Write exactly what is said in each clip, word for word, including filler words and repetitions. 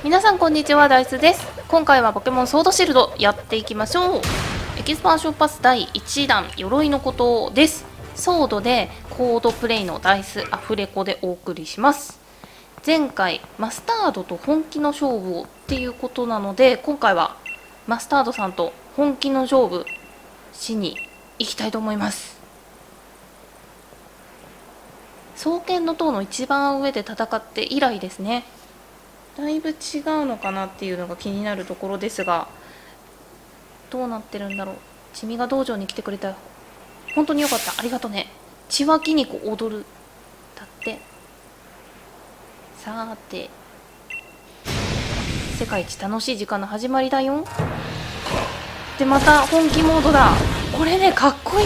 皆さんこんにちは、ダイスです。今回はポケモンソードシールドやっていきましょう。エキスパンションパスだいいちだん、鎧のことです。ソードでコードプレイのダイスアフレコでお送りします。前回マスタードと本気の勝負をっていうことなので、今回はマスタードさんと本気の勝負しに行きたいと思います。双剣の塔の一番上で戦って以来ですね。だいぶ違うのかなっていうのが気になるところですが、どうなってるんだろう。チミが道場に来てくれたよ。本当によかった、ありがとね。血は筋肉踊るだって。さーて、世界一楽しい時間の始まりだよ。でまた本気モードだ。これね、かっこいい。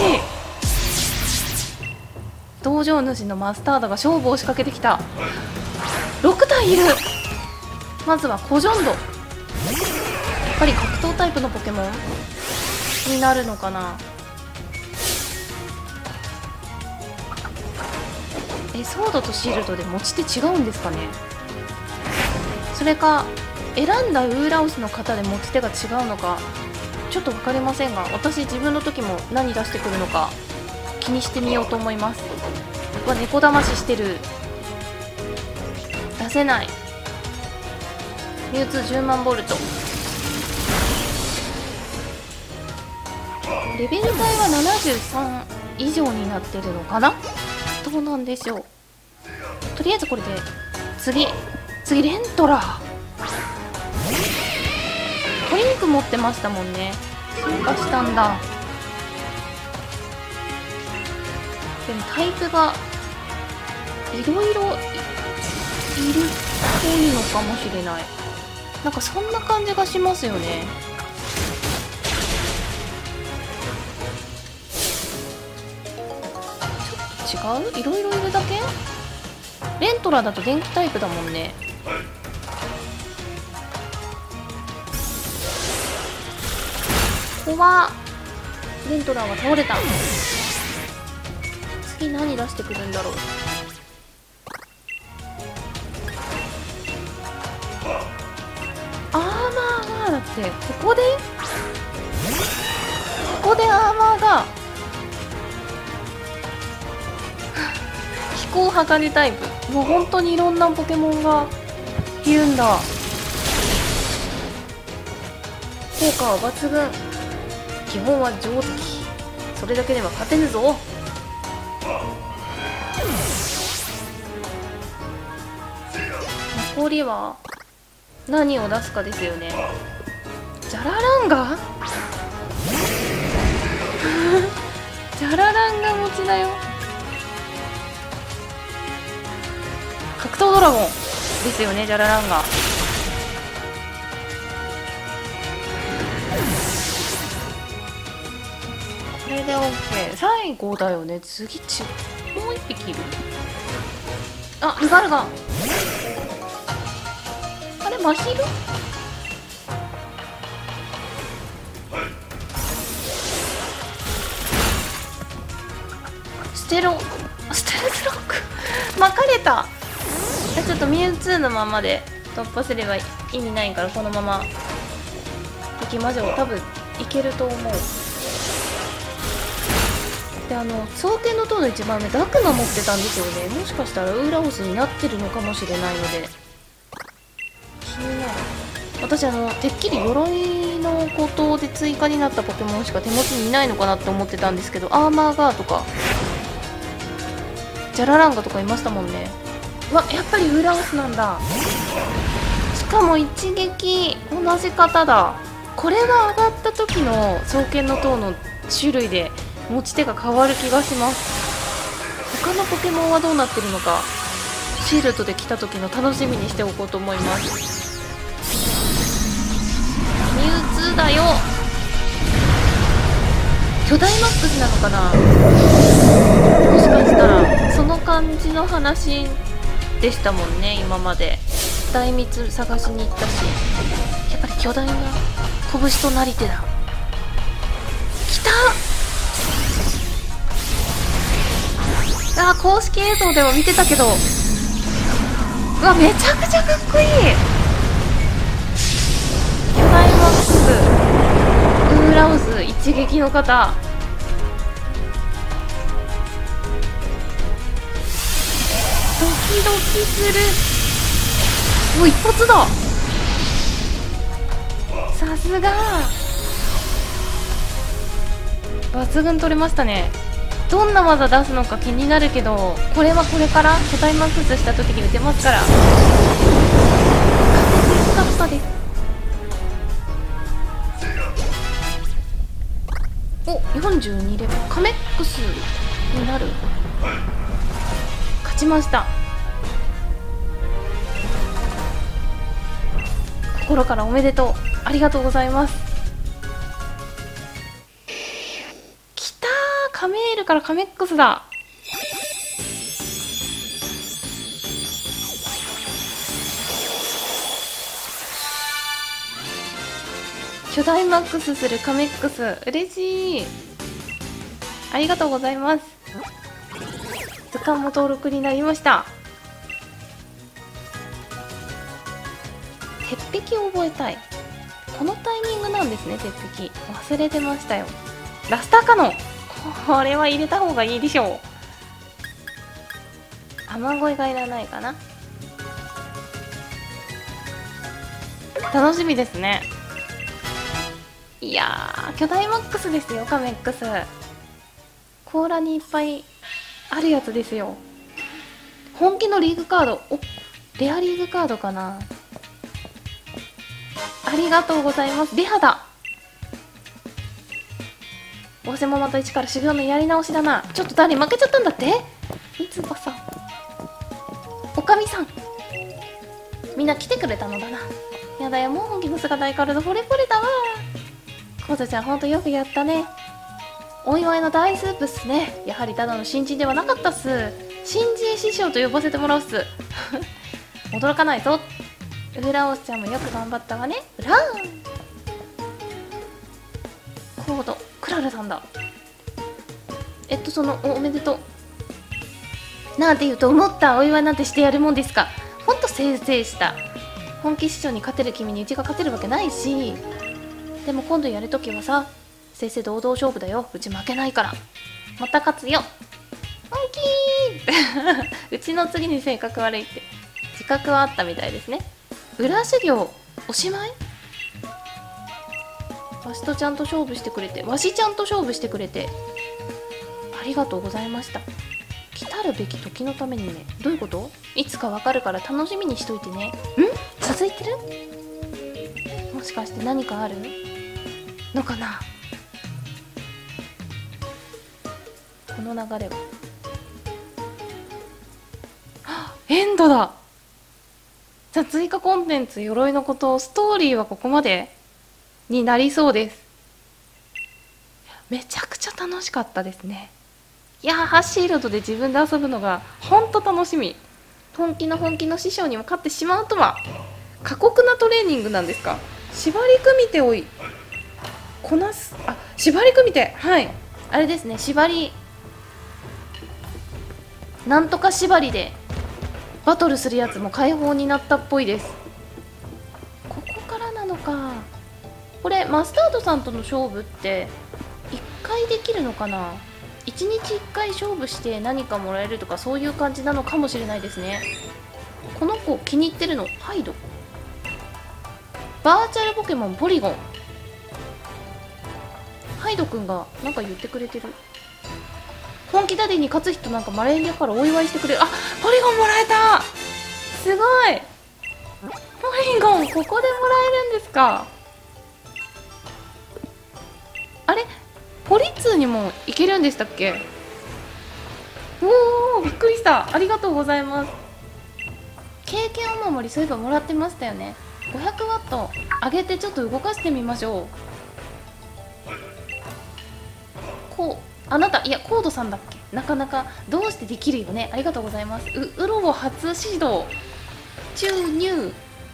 道場主のマスタードが勝負を仕掛けてきた。ろくたいいる。まずはコジョンド。やっぱり格闘タイプのポケモンになるのかな。え、ソードとシールドで持ち手違うんですかね。それか選んだウーラウスの方で持ち手が違うのかちょっと分かりませんが、私自分の時も何出してくるのか気にしてみようと思います。うわ、猫だまししてる。出せない。ミュウツーじゅうまんボルト。レベル帯はななじゅうさん以上になってるのかな。どうなんでしょう。とりあえずこれで次次レントラトリンク持ってましたもんね。進化したんだ。でもタイプがいろいろいるっぽいのかもしれない。なんかそんな感じがしますよね。ちょっと違う？いろいろいるだけ？レントラだと電気タイプだもんね。ここはレントラは倒れた。次何出してくるんだろう。アーマーがだってここでここでアーマーが飛行鋼タイプ。もう本当にいろんなポケモンがいるんだ。効果は抜群。基本は上出来。それだけでは勝てぬぞ。残りは何を出すかですよね。ジャラランガジャラランガ持ちだよ。格闘ドラゴンですよね、ジャラランガ。これで OK。 最後だよね。次ちもう一匹いる。あ、ルガルガ。あれ、マヒル？ステロステルスロック巻かれた。ちょっとミュウツーのままで突破すれば意味ないから、このまま行きましょう。多分いけると思う。で、あの双剣の塔の一番目ダクマ持ってたんですよね。もしかしたらウーラオスになってるのかもしれないので気になる。私あのてっきり鎧のことで追加になったポケモンしか手持ちにいないのかなって思ってたんですけど、アーマーガーとかジャラランガとかいましたもんね。うわ、やっぱりウーラオスなんだ。しかも一撃同じ方だ。これが上がった時の双剣の塔の種類で持ち手が変わる気がします。他のポケモンはどうなってるのかシールドで来た時の楽しみにしておこうと思います。ミュウツーだよ。巨大マックスなのかな。もしかしたらその感じの話でしたもんね。今まで大蜜探しに行ったし、やっぱり巨大な拳となり手だ。来た。あー、公式映像では見てたけど、うわ、めちゃくちゃかっこいい。 敵の方。ドキドキする。お、一発だ。さすが抜群取れましたね。どんな技出すのか気になるけど、これはこれから巨大マックスした時に打てますから確実だったです。お、よんじゅうにレベルカメックスになる。勝ちました。心からおめでとう、ありがとうございます。きたー、カメールからカメックスだ。巨大マックスするカメックス、嬉しい。ありがとうございます。図鑑も登録になりました。鉄壁を覚えたい。このタイミングなんですね。鉄壁忘れてましたよ。ラスターカノン、これは入れた方がいいでしょう。雨乞いがいらないかな。楽しみですね。いやー、巨大マックスですよ、カメックス。甲羅にいっぱいあるやつですよ。本気のリーグカード、お、レアリーグカードかな。ありがとうございます。レアだ。わせもまた一から修行のやり直しだな。ちょっと誰負けちゃったんだって。三つ葉さん、おかみさん、みんな来てくれたのだな。やだよ、もう本気の姿相変わらず惚れ惚れたわ。コウちゃんほんとよくやったね。お祝いの大スープっすね。やはりただの新人ではなかったっす。新人師匠と呼ばせてもらうっす驚かないぞ。ウラオスちゃんもよく頑張ったわね。ウラーコードクララさんだ。えっとその お, おめでとうなんて言うと思った。お祝いなんてしてやるもんですか。ほんとせいせいした。本気師匠に勝てる君にうちが勝てるわけないし。でも今度やるときはさ、正々堂々勝負だよ。うち負けないから。また勝つよ。本気ーうちの次に性格悪いって自覚はあったみたいですね。裏修行おしまい。わしとちゃんと勝負してくれて、わしちゃんと勝負してくれてありがとうございました。来たるべき時のためにね。どういうこと？いつかわかるから楽しみにしといてね。ん？続いてる？もしかして何かあるのかな。この流れはエンドだ。じゃあ追加コンテンツ鎧のこと、ストーリーはここまでになりそうです。めちゃくちゃ楽しかったですね。いやー、ハッシールドで自分で遊ぶのがほんと楽しみ。本気の本気の師匠にも勝ってしまうとは。過酷なトレーニングなんですか。縛り組み手をこなす。あ、縛り組み手、はい、あれですね。縛りなんとか縛りでバトルするやつも解放になったっぽいです。ここからなのか。これマスタードさんとの勝負っていっかいできるのかな。いちにちいっかい勝負して何かもらえるとか、そういう感じなのかもしれないですね。この子気に入ってるの。ハイド、バーチャルポケモンポリゴン。ハイドくんがなんか言ってくれてる。本気ダディに勝つ人なんかマレーニャからお祝いしてくれる。あ、ポリゴンもらえた。すごい。ポリゴンここでもらえるんですか。あれ、ポリツーにもいけるんでしたっけ。おお、びっくりした。ありがとうございます。経験お守りそういえばもらってましたよね。ごひゃくワット上げてちょっと動かしてみましょう。こう、あなた、いやコードさんだっけ。なかなかどうしてできるよね。ありがとうございます。ううろを初指導注入。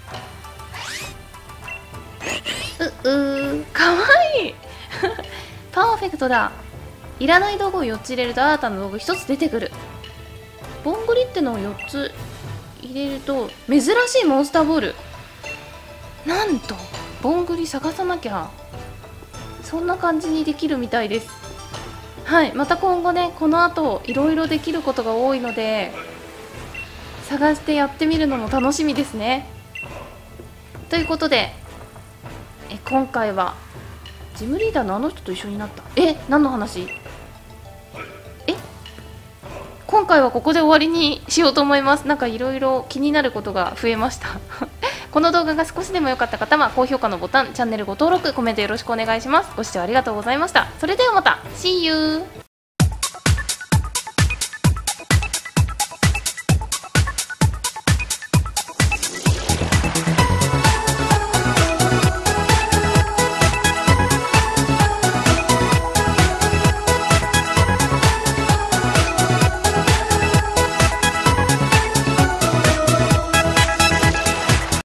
ううー、かわいいパーフェクトだ。いらない道具をよっつ入れると新たな道具ひとつ出てくる。ボンゴリってのをよっつ入れると珍しいモンスターボール。なんとボンゴリ探さなきゃ。 そんな感じにできるみたいです。はい、また今後ねこの後いろいろできることが多いので探してやってみるのも楽しみですね。ということでえ今回はジムリーダーのあの人と一緒になった。え何の話？え今回はここで終わりにしようと思います。なんかいろいろ気になることが増えましたこの動画が少しでも良かった方は高評価のボタン、チャンネルご登録、コメントよろしくお願いします。ご視聴ありがとうございました。それではまた See you!